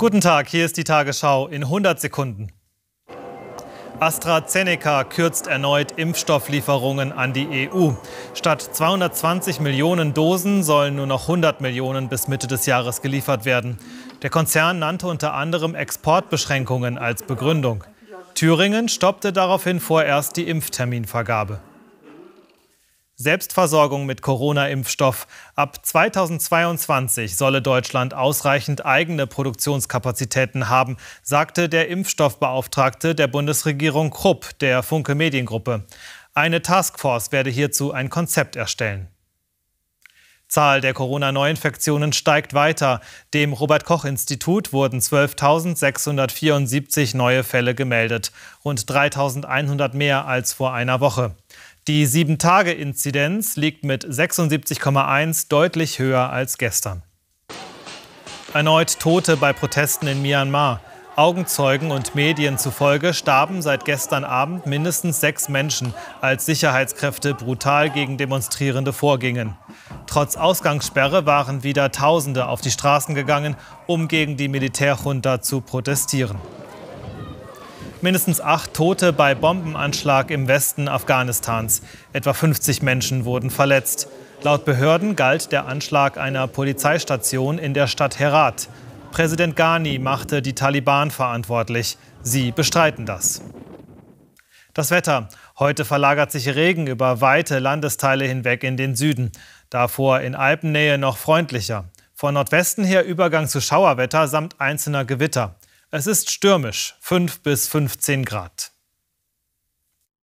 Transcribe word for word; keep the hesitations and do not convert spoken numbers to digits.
Guten Tag, hier ist die Tagesschau in hundert Sekunden. AstraZeneca kürzt erneut Impfstofflieferungen an die E U. Statt zweihundertzwanzig Millionen Dosen sollen nur noch hundert Millionen bis Mitte des Jahres geliefert werden. Der Konzern nannte unter anderem Exportbeschränkungen als Begründung. Thüringen stoppte daraufhin vorerst die Impfterminvergabe. Selbstversorgung mit Corona-Impfstoff. Ab zweitausendzweiundzwanzig solle Deutschland ausreichend eigene Produktionskapazitäten haben, sagte der Impfstoffbeauftragte der Bundesregierung Krupp der Funke Mediengruppe. Eine Taskforce werde hierzu ein Konzept erstellen. Zahl der Corona-Neuinfektionen steigt weiter. Dem Robert-Koch-Institut wurden zwölftausendsechshundertvierundsiebzig neue Fälle gemeldet, rund dreitausendeinhundert mehr als vor einer Woche. Die sieben Tage Inzidenz liegt mit sechsundsiebzig Komma eins deutlich höher als gestern. Erneut Tote bei Protesten in Myanmar. Augenzeugen und Medien zufolge starben seit gestern Abend mindestens sechs Menschen, als Sicherheitskräfte brutal gegen Demonstrierende vorgingen. Trotz Ausgangssperre waren wieder Tausende auf die Straßen gegangen, um gegen die Militärjunta zu protestieren. Mindestens acht Tote bei Bombenanschlag im Westen Afghanistans. Etwa fünfzig Menschen wurden verletzt. Laut Behörden galt der Anschlag einer Polizeistation in der Stadt Herat. Präsident Ghani machte die Taliban verantwortlich. Sie bestreiten das. Das Wetter. Heute verlagert sich Regen über weite Landesteile hinweg in den Süden. Davor in Alpennähe noch freundlicher. Von Nordwesten her Übergang zu Schauerwetter samt einzelner Gewitter. Es ist stürmisch, fünf bis fünfzehn Grad.